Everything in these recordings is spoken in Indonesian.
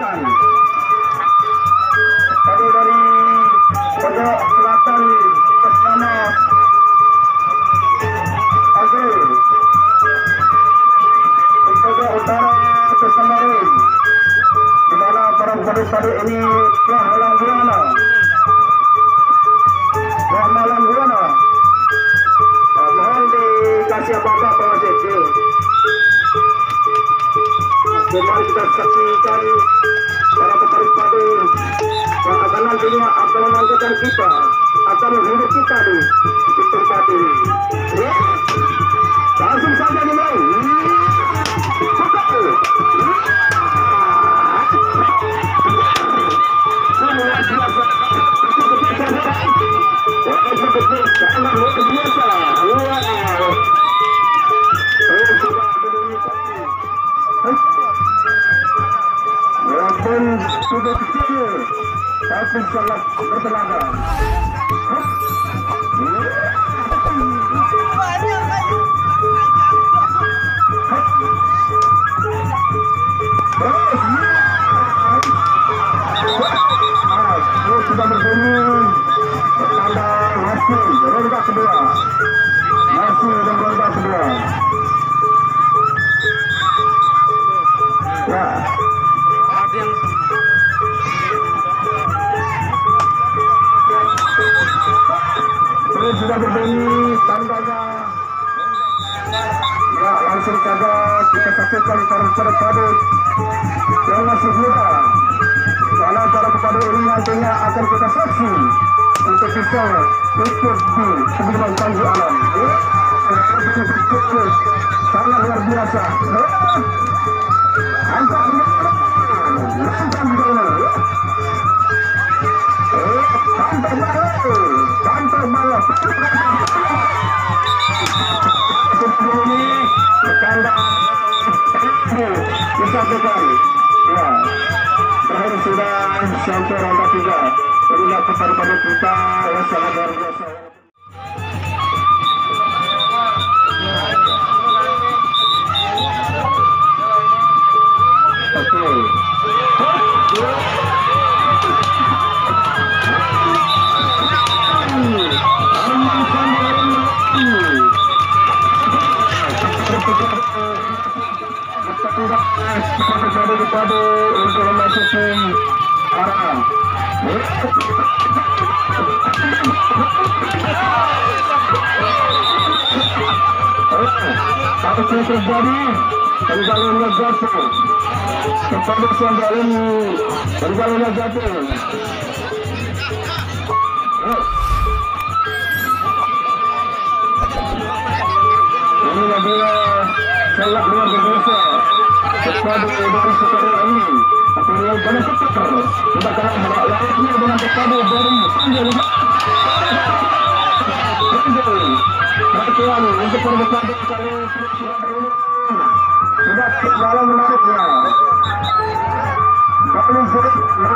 saksikan. Tadi dari pojok selatan atas nama Azrul, di pojok utara atas nama Rum, di mana para padu-padu ini telah malang buana. Mohon dikasih apa-apa wasit. Mari kita saksikan para pepadu yang akan nantinya akan mengajarkan kita, akan menghibur kita di tempat ini. Ya, langsung saja dimulai. Sangat luar biasa. Walaupun sudah kecil, tapi sangat bertenaga. Sudah berbunyi tanda masih ronda kedua, masih dan ronda kedua. Ya. Ini sudah berbunyi tandanya. Ya, langsung saja kita saksikan para pepadu yang masih muda. Karena para pepadu ini nantinya akan kita saksi untuk bisa ikut di kehidupan Tanjung Alam. Sangat luar biasa. Mantap malam. Ini bercanda disatukan. Ya, terakhir sudah sampai ronda 3. Inilah pepadu kita yang sangat luar biasa. Pepadu untuk memasuki arah. Apa yang terjadi? Perjalanan jatuh. Pepadu sambil ini perjalanan jatuh. Ini adalah sangat luar biasa. Pepadu dari sekarang ini yang paling ketat sudah kalah layaknya dengan pepadu dari Tanjung. Perhatian untuk pepadu kali sudah dalam menariknya. Paling sulit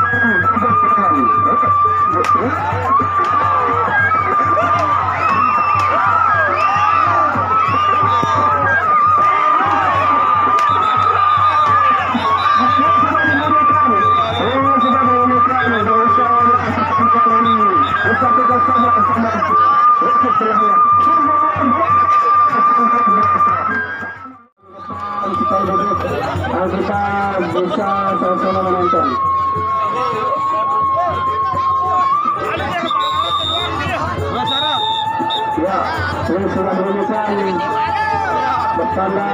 kita bisa sama-sama menonton. Ya, ini sudah menunjukkan bertanda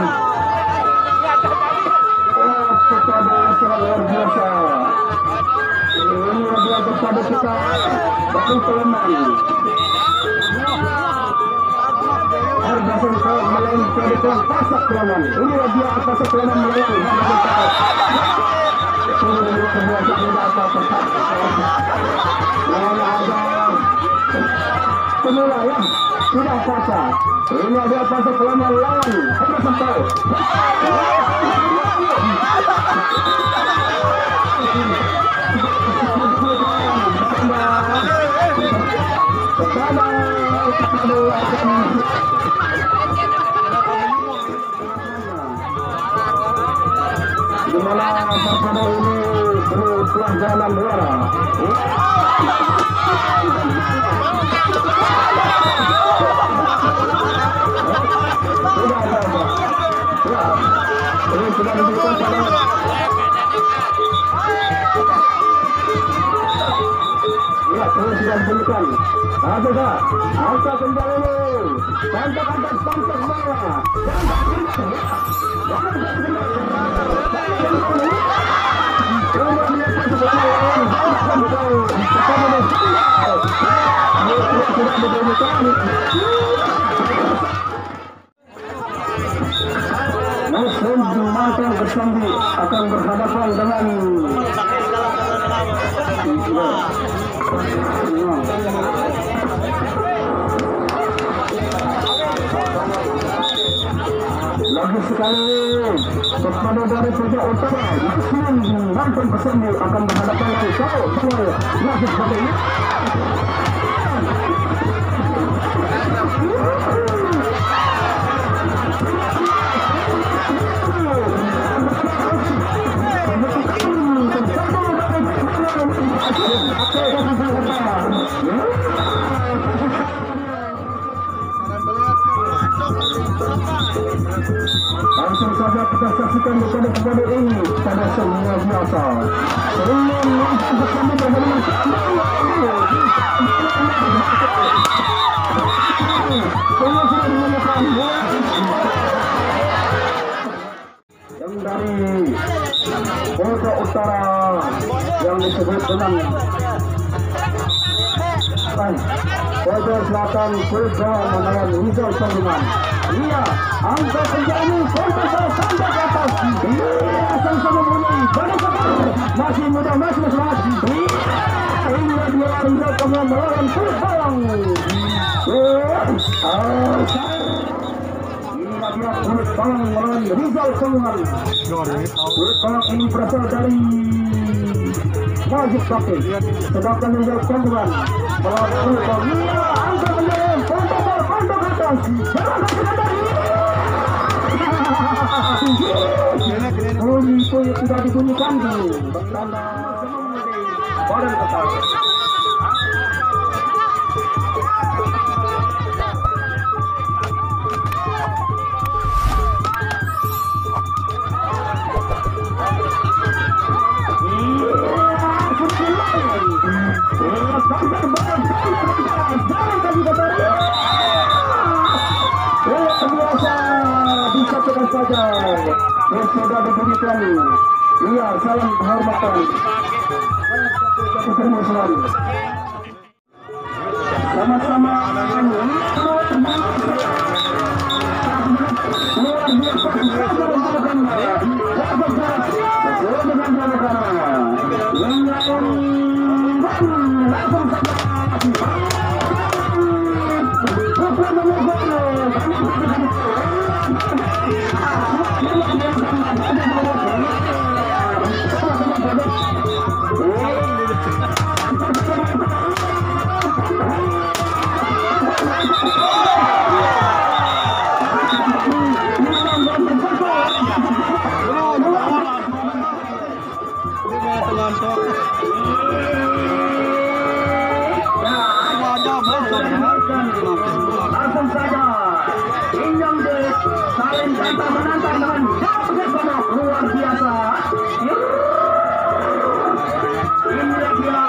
kepada sangat luar biasa. Ini adalah kepada kita betul teman. Hargasan kau melainkan dengan pasak kelaman. Ini dia pasak kelaman melayan. Semula ya, sudah pasak. Ini dia pasak kelaman lawan. Hargasan kau. Dimana terpada ini telah jalan juara. Sudah diberikan pada ya, terus sudah diberikan. Ada angka kembali pantas bawah. Muslim Jumatang Bersandi akan berhadapan dengan lagi sekali kepada dari Pajak Utara Muslim Jumatang Bersandi akan berhadapan dengan Sawo Nasib Batik. Langsung saja kita saksikan kepada ini pada semua biasa. Semua langsung bersama dengan semua sudah dilakukan. Yang dari Pajak Utara yang disebut dengan Pajak Selatan Putra melawan Rizal Sangguman. Iya, angka penjani kontes sampai ke atas. Iya, sama-sama mulai. Masih muda, masih semangat. Iya, inilah dia Rizal Sangguman melawan Putra. Inilah dia Putra melawan Rizal Sangguman. Putra ini berasal dari Nasib Batik, sedangkan Rizal Sangguman melawan Putra. Iya, angka penjani kontes atas. Bunyi tidak dibunyikan dulu. Bertanda badan ketat. Biasa saja sudah diberikan. Iya, salam kehormatan. Sama-sama luar langsung saja Injang Dek saling tantang menantang dengan jauh luar biasa. Inilah dia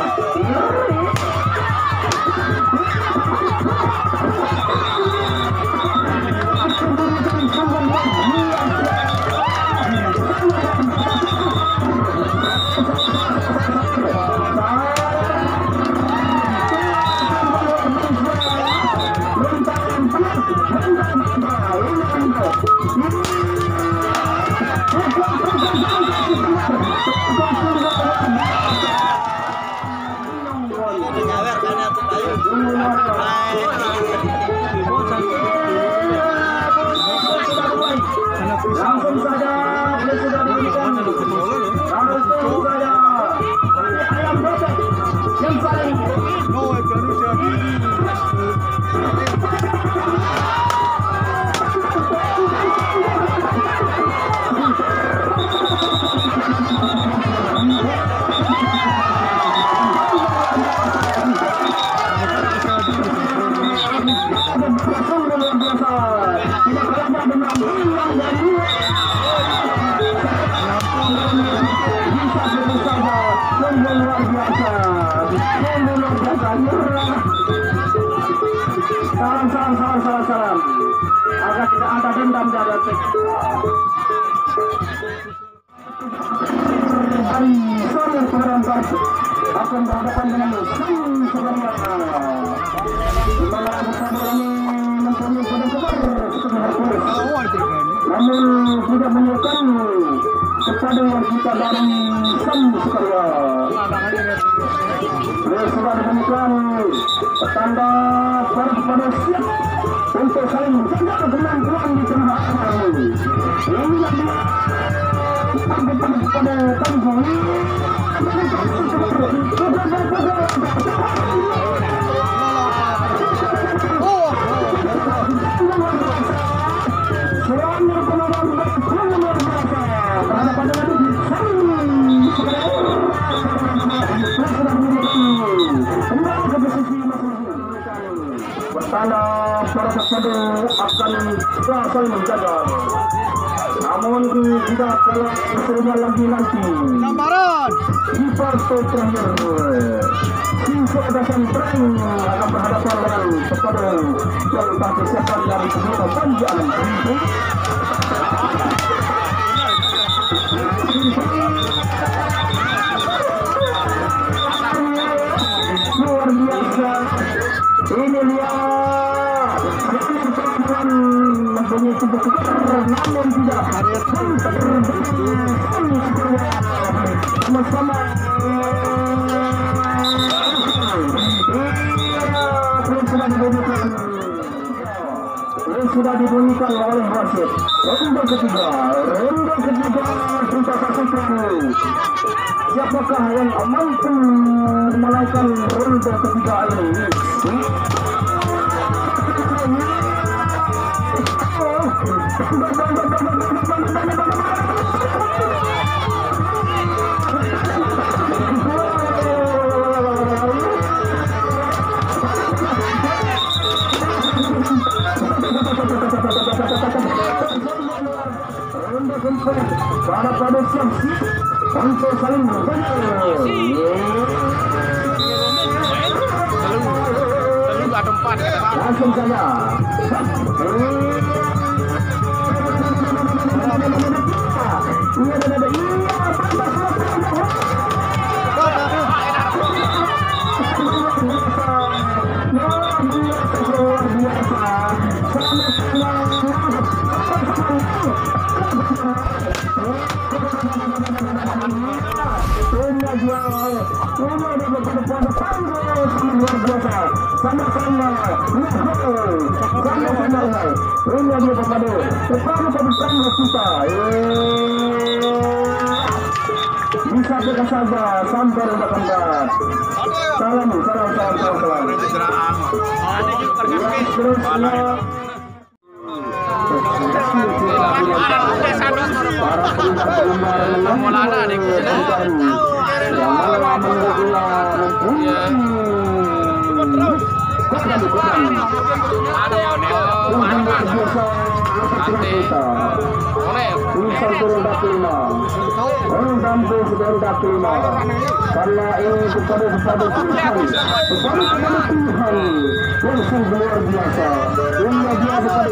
langsung saja sudah diberikan. Langsung saja ayam bebek yang saling ini saja sungguh luar biasa, nyerah. Salam. Agar tidak ada dendam dari atas. Sorry, penonton akan berhadapan dengan sebenarnya. Di mana bersama ini mempunyai benar-benar seperti Hercules. Namun tidak menyukai kepada kita dari Sam Sukarya. Sudah demikian petanda pada siap untuk saling menjaga kemampuan di tengah ini. Ini yang pada tanggung. Pertanda para pesadu akan saling menjaga. Namun tidak kalau serunya lagi nanti. Gambaran di partai terakhir. Sisa dasar tren akan berhadapan dengan pesadu yang tak disiapkan dari semua panjang. Luar biasa. Ini dia mempunyai tubuh namun tidak sama-sama sudah dibunyikan oleh wasit. Ronde ketiga kita saksikan siapakah yang mampu memenangkan ronde ketiga ini. Pada siap untuk saling langsung saja. Sama-sama ini dia pepadu pertama bersama kita bisa kita saja sampai udah tempat. Salam karena ini kepada Tuhan yang sungguh luar biasa. Ini dia kepada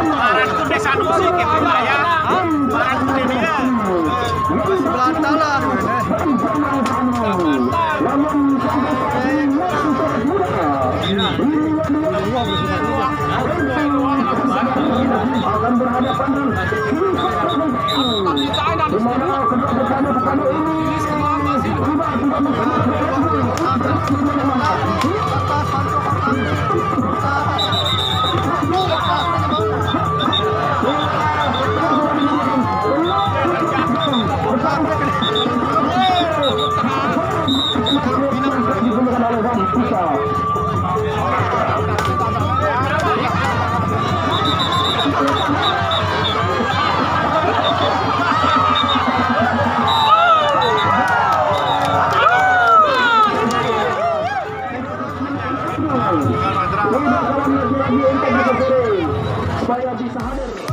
akan berhadapan di mana kedua supaya bisa hadir